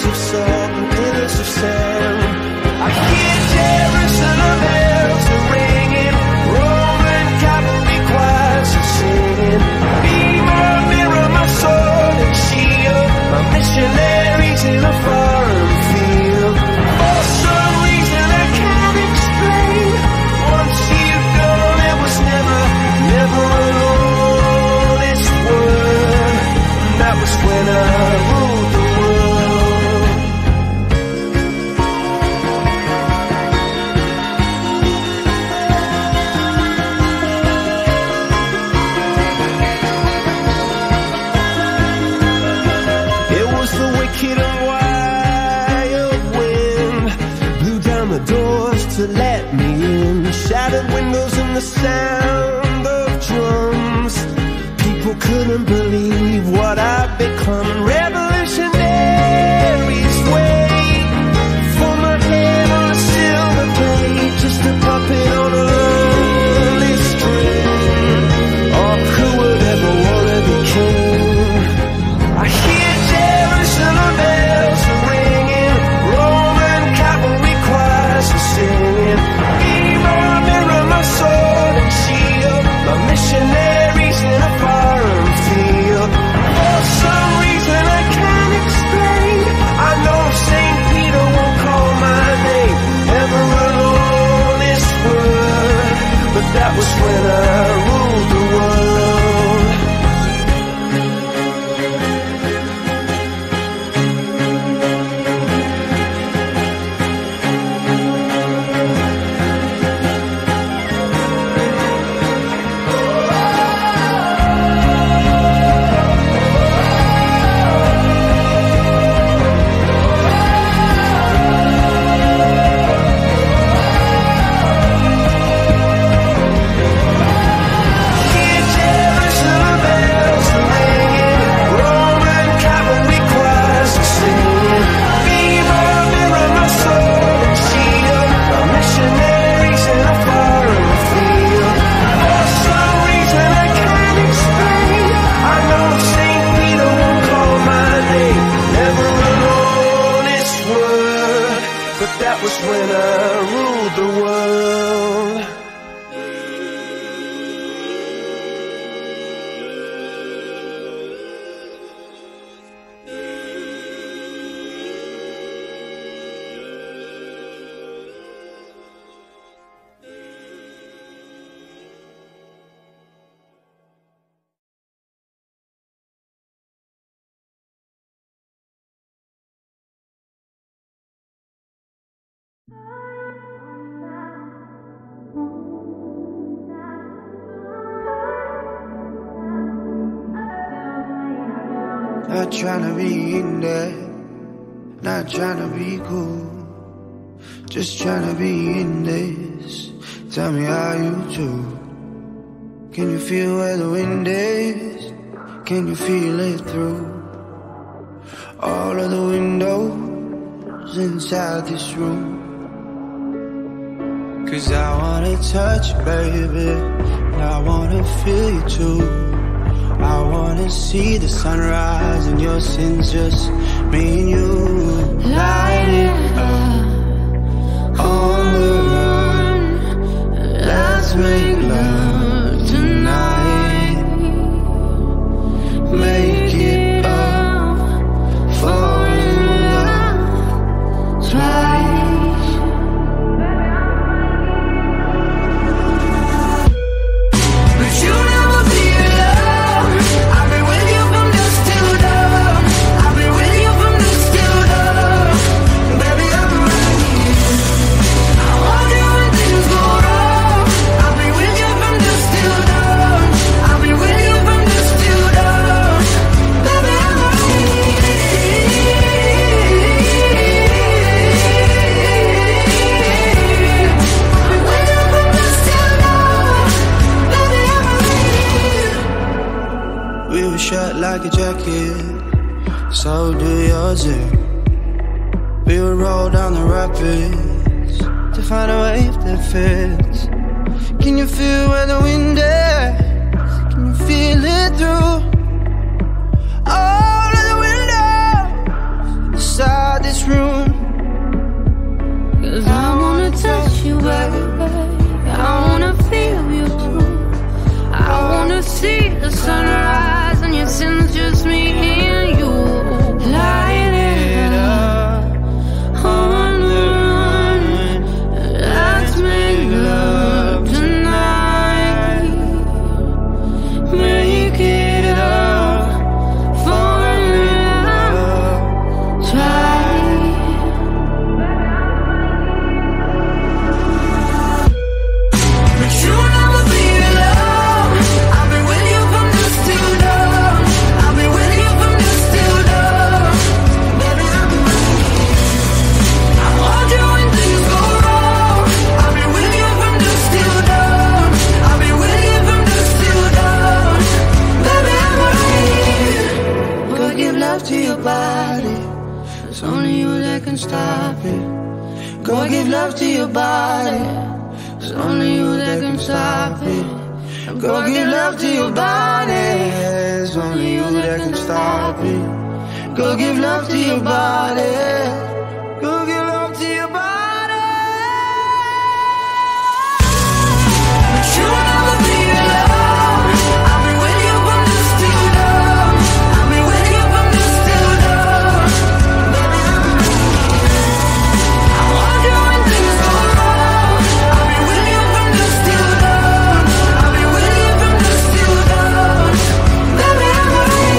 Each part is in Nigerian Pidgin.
of salt and pillars of sand. I hear Jerusalem bells are ringing, Roman cavalry choirs are singing. Be my mirror, my sword and shield, my missionaries in a foreign field. For some reason I can't explain, once you've gone it was never, never alone. It's word, and that was when I ruled the world. It was the wicked and wild wind, blew down the doors to let me in, shattered windows and the sound of drums. People couldn't believe what I'd become. Revolutionaries wait for my head on a silver plate, just a puppet on a lonely string. Oh, who would ever want to be king? I hear Jerusalem bells are ringing, Roman cavalry choirs are singing. Be my mirror, my sword and shield, my missionaries in a foreign field. For some reason I can't explain, I know St. Peter won't call my name ever alone this word, but that was when I ruled the world. That was when I ruled the world. Not tryna be in there, not tryna be cool, just tryna be in this. Tell me how you do. Can you feel where the wind is? Can you feel it through all of the windows inside this room? 'Cause I wanna touch you, baby, and I wanna feel you too. I wanna see the sunrise and your sins, just me and you. Light it up on the run, let's make love tonight. Make it up, fall in love twice. But you never be alone. I've been with you from dusk till dawn. I've been with you from dusk till dawn. Baby, I'm right here. I want you when things go wrong. I've been with you from dusk till dawn. I've been with you from dusk till dawn. Baby, I'm right here. I've been with you from dusk till dawn. Baby, I'm right here. We were shut like a jacket, so do yours here. We would roll down the rapids to find a wave that fits. Can you feel where the wind is? Can you feel it through all of the windows inside this room. 'Cause I wanna touch you, baby. I wanna feel you too. I wanna see the sunrise and your sins, just me and you. Light it up on the run. Let's make love tonight. Make it up for love. Try. But you'll never be alone. I'll be with you from dusk till dawn. I'll be with you from dusk till dawn. Baby, I'll be with you. I'll hold you when things go wrong. I'll be with you from dusk till dawn. I'll be with you from dusk till dawn. Baby, I'm with you. Go give love to your body. It's only you that can stop it. Go give love to your body. It's only you that can stop it. Go give love to your body. It's only you that can stop it. Go give love to your body. Go give love to your body. But you'll never be alone. I'll be with you from dusk till dawn. I'll be with you from dusk till dawn. Baby, I'm with you. I'll hold you when things go wrong. I'll be with you from dusk till dawn. I'll be with you from dusk till dawn. Baby, I'm with you.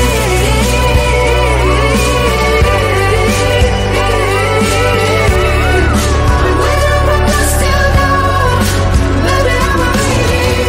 I'll be with you from dusk till dawn. Baby, I'm with you.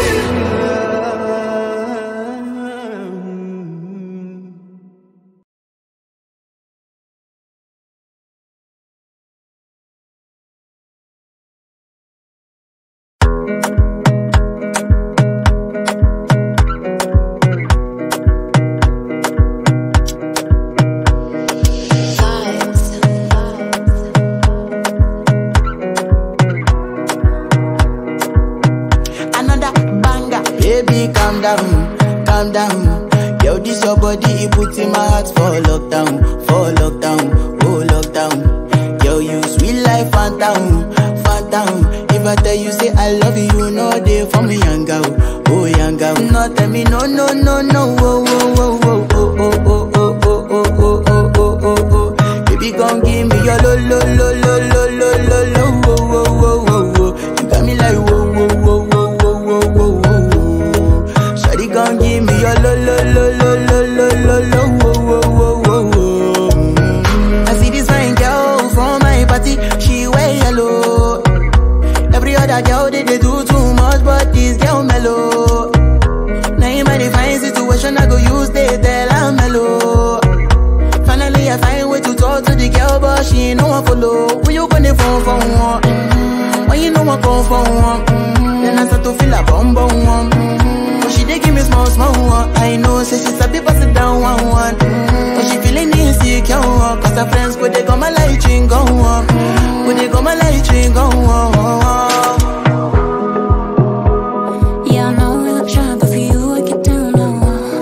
Another banger. Baby, calm down, calm down. Yo, this your body, it puts in my heart for lockdown, oh lockdown. Yo, you sweet life, phantom, phantom. If I tell you, say I love you, you know they for me, young girl, oh young girl. No, tell me, no, no, no, no, oh, oh, oh, oh, oh, oh, oh, oh, oh, oh, oh, oh, oh, oh, oh. Baby, gon' give me your lo, lo, lo, lo, lo, lo, lo, lo, oh, oh, oh, oh, oh. You got me like, whoa, whoa, whoa, whoa, whoa, whoa, whoa, whoa. Shawty gon' give me your lo, lo, lo, lo, lo, lo, lo, lo, oh, oh, oh, oh, oh. I see this fine girl from my party, she wear yellow. Every other girl they do too much, but this girl mellow. Now in my divine situation, I go use they tell I'm mellow. Finally I find way to talk to the girl, but she ain't no one follow. When you gonna phone for one? When you know I come for one? Then I start to feel a bum bum one. But she dey give me small small one. I know, say she's a bit pass it down one one. But she feeling insecure, cause her friends go they go my light ring go on. Go they go my light ring go on. Yeah, I know we look shy, but for you I get down low.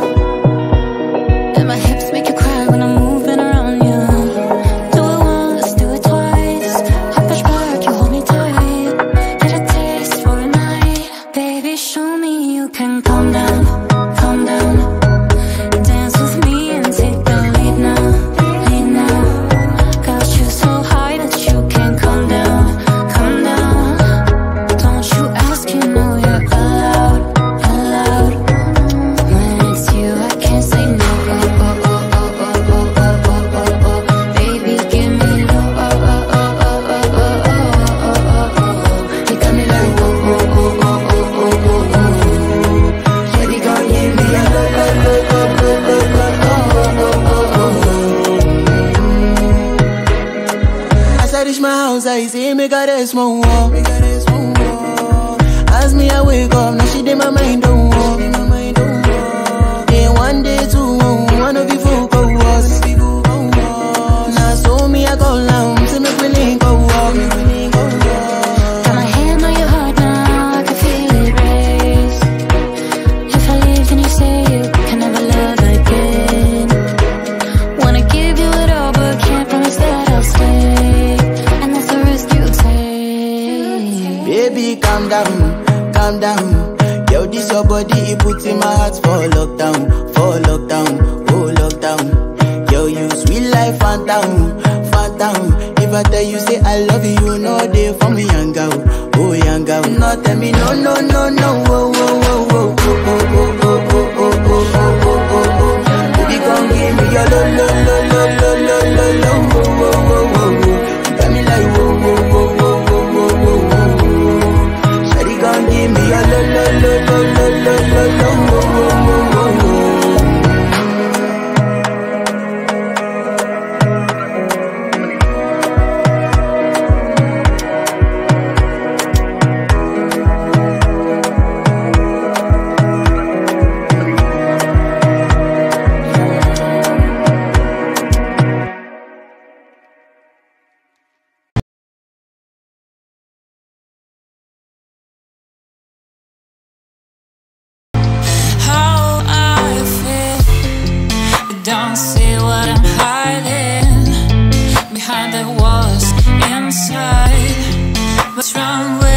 And my hips make you cry when I'm moving around you. Do it once, do it twice. I push back, you hold me tight. Get a taste for a night. Baby, show me you can calm down, calm down. Dance with me and take the lead now, lead now. Got you so high that you can't come down, come down. Don't you ask, you know you're allowed, allowed. When it's you, I can't say no. Oh, oh, oh, oh, oh, oh, oh, oh, oh, oh. Baby, give me low. Oh, oh, oh, oh, oh, oh, oh, oh, oh, oh. You got me like whoa, whoa, whoa, whoa, whoa, whoa, whoa, whoa. Shawty gon' give me a low, low, low, low, low, low, low, oh, oh, oh, oh. As I reach my house, I see me got a small wall. As me I wake up, now she did my mind don't walk. Then one day two, one of you folk go was. Now so me I go long, see me feeling go walk. Got my hand on your heart now, I can feel it race. If I leave, then you say you can never love again. Wanna give you it all, but can't promise that calm down. Yo, this your body, it puts in my heart for lockdown, oh lockdown. Yo, you sweet life, phantom, phantom. If I tell you say I love you, you know they for me, young girl, oh young girl. No, tell me no, no, no, no, oh, oh, oh, oh, oh, oh, oh, oh, oh, oh, oh, oh, oh. Baby, come give me your lo, lo, lo, lo, lo, lo, lo, lo, oh, oh, oh, oh, oh. You got me like whoa, whoa, whoa, whoa, whoa, whoa, whoa, whoa. Shawty, come give me your lo, lo, lo, lo, lo, lo, lo, lo, oh, oh, oh, oh, oh. Don't see what I'm hiding behind the walls inside. What's wrong with